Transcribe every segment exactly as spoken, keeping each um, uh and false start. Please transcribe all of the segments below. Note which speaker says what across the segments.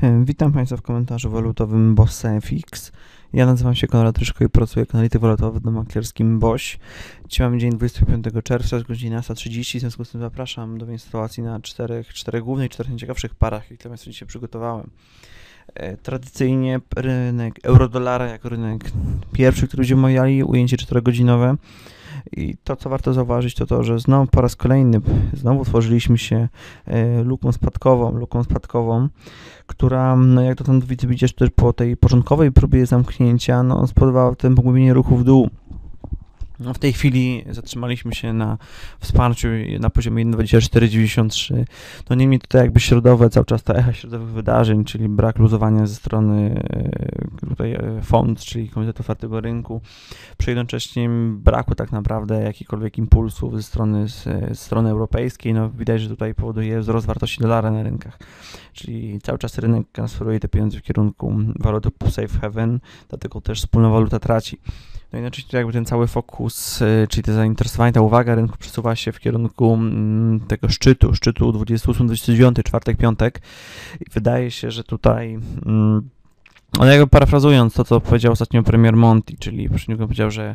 Speaker 1: Witam Państwa w komentarzu walutowym BOSS.fx. Ja nazywam się Konrad Ryszko i pracuję jako analityk walutowy w domu maklerskim BOŚ. Dzisiaj mamy dzień dwudziestego piątego czerwca, jest godzina jedenasta trzydzieści, w związku z tym zapraszam do instalacji na czterech, czterech głównych, czterech najciekawszych parach, jakie dla Państwa dzisiaj przygotowałem. Tradycyjnie rynek euro-dolara jako rynek pierwszy, który będziemy omawiali, ujęcie czterogodzinowe. I to, co warto zauważyć, to to, że znowu po raz kolejny znowu tworzyliśmy się luką spadkową, luką spadkową, która, no jak dotąd widzicie, też po tej początkowej próbie zamknięcia, no spowodowała ten pogłębienie ruchu w dół. No w tej chwili zatrzymaliśmy się na wsparciu na poziomie jeden dwadzieścia cztery dziewięćdziesiąt trzy. No niemniej tutaj jakby środowe, cały czas ta echa środowych wydarzeń, czyli brak luzowania ze strony tutaj fond, czyli Komitetu Otwartego Rynku, przy jednocześnie braku tak naprawdę jakichkolwiek impulsów ze strony, z, z strony europejskiej. No widać, że tutaj powoduje wzrost wartości dolara na rynkach, czyli cały czas rynek transferuje te pieniądze w kierunku waluty safe haven, dlatego też wspólna waluta traci. No jednocześnie tutaj jakby ten cały fokus, czyli to zainteresowanie, ta uwaga rynku przesuwa się w kierunku tego szczytu, szczytu dwudziestego ósmego dwudziestego dziewiątego, czwartek, piątek. I wydaje się, że tutaj, no jakby parafrazując to, co powiedział ostatnio premier Monti, czyli powiedział, że,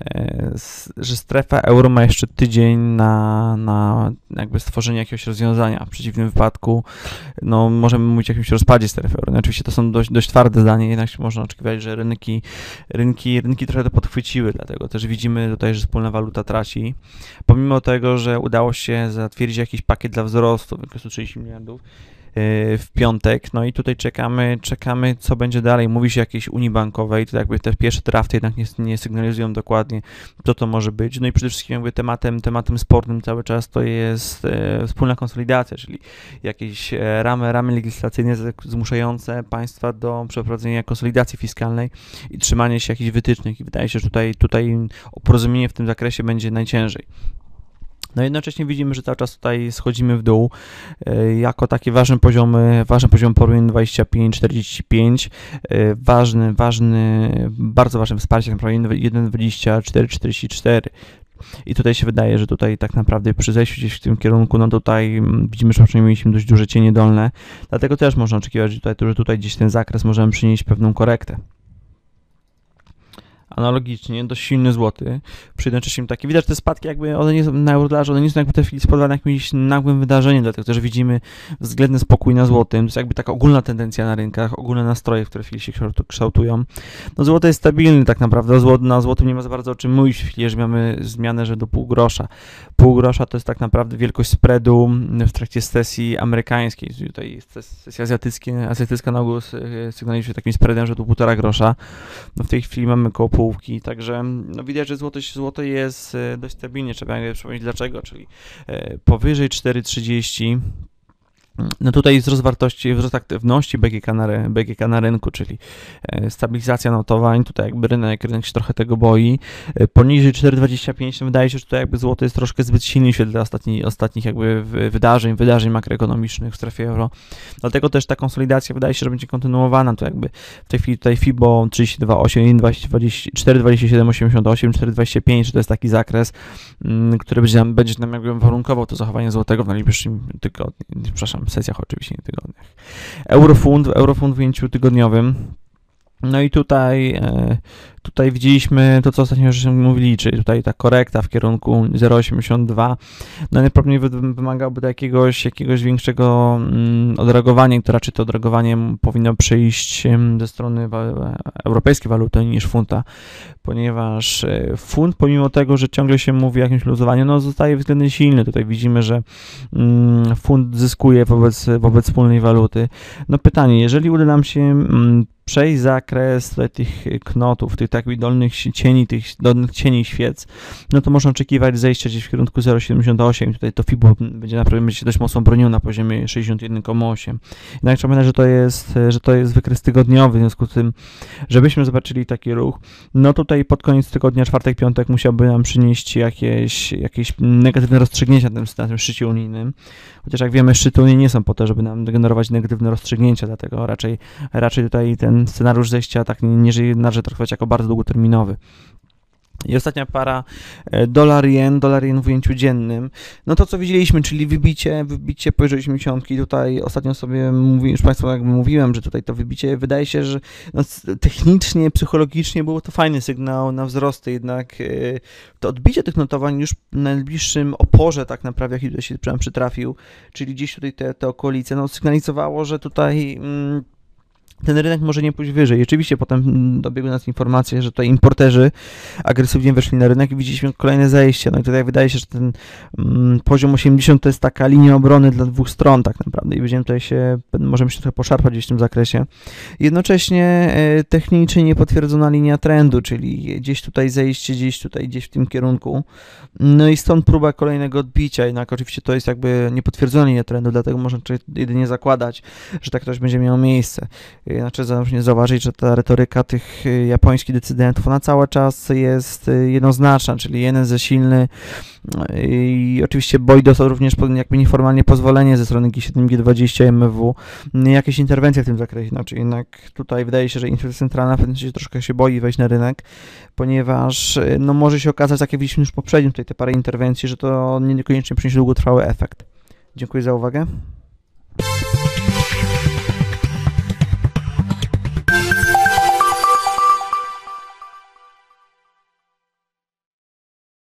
Speaker 1: że strefa euro ma jeszcze tydzień na, na jakby stworzenie jakiegoś rozwiązania. W przeciwnym wypadku no, możemy mówić o jakimś rozpadzie strefy euro. No, oczywiście to są dość, dość twarde zdania, jednak można oczekiwać, że rynki, rynki, rynki trochę to podchwyciły, dlatego też widzimy tutaj, że wspólna waluta traci. Pomimo tego, że udało się zatwierdzić jakiś pakiet dla wzrostu, w sto trzydzieści miliardów, w piątek, no i tutaj czekamy, czekamy co będzie dalej. Mówi się o jakiejś unii bankowej, to jakby te pierwsze drafty jednak nie, nie sygnalizują dokładnie, co to może być. No i przede wszystkim jakby tematem, tematem spornym cały czas to jest e, wspólna konsolidacja, czyli jakieś e, ramy, ramy legislacyjne zmuszające państwa do przeprowadzenia konsolidacji fiskalnej i trzymania się jakichś wytycznych. I wydaje się, że tutaj, tutaj o porozumienie w tym zakresie będzie najciężej. No jednocześnie widzimy, że cały czas tutaj schodzimy w dół, jako takie ważne poziomy, ważny poziom poru jeden dwadzieścia pięć czterdzieści pięć, ważny, ważny, bardzo ważne wsparcie na prawie jeden dwadzieścia cztery czterdzieści cztery. I tutaj się wydaje, że tutaj tak naprawdę przy zejściu gdzieś w tym kierunku, no tutaj widzimy, że przynajmniej mieliśmy dość duże cienie dolne, dlatego też można oczekiwać, że tutaj, że tutaj gdzieś ten zakres możemy przynieść pewną korektę. Analogicznie dość silny złoty, przy jednocześnie takie, widać, że te spadki jakby one nie są na eurodolarze, one nie są jakby te chwili spowodowane jakimś nagłym wydarzeniem, dlatego też widzimy względny spokój na złotym, to jest jakby taka ogólna tendencja na rynkach, ogólne nastroje, które w chwili się kształtują. No złoto jest stabilny tak naprawdę, złoto, na złotym nie ma za bardzo o czym mówić w chwili, że mamy zmianę, że do pół grosza. Pół grosza to jest tak naprawdę wielkość spreadu w trakcie sesji amerykańskiej, tutaj sesja azjatycka, azjatycka na ogół sygnalizuje takim spreadem, że do półtora grosza. No w tej chwili mamy koło połówki, także no widać, że złoto, złoto jest dość stabilnie, trzeba jakby przypomnieć dlaczego, czyli powyżej cztery trzydzieści. No tutaj wzrost wartości, wzrost aktywności B G K na, B G K na rynku, czyli stabilizacja notowań, tutaj jakby rynek, rynek się trochę tego boi. Poniżej cztery dwadzieścia pięć, no wydaje się, że tutaj jakby złoto jest troszkę zbyt silny w świetle ostatnich, ostatnich jakby wydarzeń, wydarzeń makroekonomicznych w strefie euro. Dlatego też ta konsolidacja wydaje się, że będzie kontynuowana, to jakby w tej chwili tutaj FIBO trzydzieści dwa osiem, cztery dwadzieścia siedem osiemdziesiąt osiem, cztery dwadzieścia pięć, to jest taki zakres, który będzie nam, będzie nam jakby warunkował to zachowanie złotego w najbliższym tygodniu, przepraszam, sesjach oczywiście, nie tygodniach. Eurofund, Eurofund w ujęciu tygodniowym. No i tutaj, tutaj widzieliśmy to, co ostatnio już mówili, czyli tutaj ta korekta w kierunku zero przecinek osiemdziesiąt dwa. No najprawdopodobniej wymagałoby to jakiegoś, jakiegoś większego odreagowania, to raczej to odreagowanie powinno przyjść ze strony europejskiej waluty niż funta, ponieważ funt, pomimo tego, że ciągle się mówi o jakimś luzowaniu, no zostaje względnie silny. Tutaj widzimy, że funt zyskuje wobec, wobec wspólnej waluty. No pytanie, jeżeli uda nam się przejść zakres tutaj tych knotów, tych takich dolnych cieni, tych dolnych cieni świec, no to można oczekiwać zejścia gdzieś w kierunku zero przecinek siedemdziesiąt osiem. Tutaj to FIBO będzie naprawdę będzie się dość mocno broniło na poziomie sześćdziesiąt jeden przecinek osiem. Jednak trzeba pamiętać, że to jest, że to jest wykres tygodniowy, w związku z tym, żebyśmy zobaczyli taki ruch, no tutaj pod koniec tygodnia, czwartek, piątek musiałby nam przynieść jakieś, jakieś negatywne rozstrzygnięcia na tym, na tym szczycie unijnym. Chociaż jak wiemy, szczyty unijne nie są po to, żeby nam generować negatywne rozstrzygnięcia, dlatego raczej, raczej tutaj ten scenariusz zejścia tak nie należy traktować jako bardzo długoterminowy. I ostatnia para dolar-jen, dolar-jen w ujęciu dziennym. No to co widzieliśmy, czyli wybicie, wybicie powyżej osiemdziesiątki. Tutaj ostatnio sobie mówiłem, już Państwu jakby mówiłem, że tutaj to wybicie wydaje się, że no, technicznie, psychologicznie było to fajny sygnał na wzrosty, jednak yy, to odbicie tych notowań już w najbliższym oporze tak naprawdę, jaki tutaj się przytrafił, czyli gdzieś tutaj te, te okolice, no sygnalizowało, że tutaj... Yy, ten rynek może nie pójść wyżej. I oczywiście potem dobiegły nas informacje, że tutaj importerzy agresywnie weszli na rynek i widzieliśmy kolejne zejście. No i tutaj wydaje się, że ten mm, poziom osiemdziesiąt to jest taka linia obrony dla dwóch stron tak naprawdę i będziemy tutaj się, możemy się trochę poszarpać gdzieś w tym zakresie. Jednocześnie e, technicznie niepotwierdzona linia trendu, czyli gdzieś tutaj zejście, gdzieś tutaj, gdzieś w tym kierunku. No i stąd próba kolejnego odbicia, jednak oczywiście to jest jakby niepotwierdzona linia trendu, dlatego można jedynie zakładać, że tak coś będzie miało miejsce. Znaczy, zauważyć, że ta retoryka tych japońskich decydentów, ona cały czas jest jednoznaczna, czyli jeden ze silny i oczywiście boi dostał również jakby nieformalnie pozwolenie ze strony G siedem, G dwadzieścia, M F W, jakieś interwencje w tym zakresie, znaczy jednak tutaj wydaje się, że instytucja centralna w pewnym sensie troszkę się boi wejść na rynek, ponieważ no, może się okazać, tak jak widzieliśmy już poprzednio tutaj te parę interwencji, że to niekoniecznie przyniesie długotrwały efekt. Dziękuję za uwagę.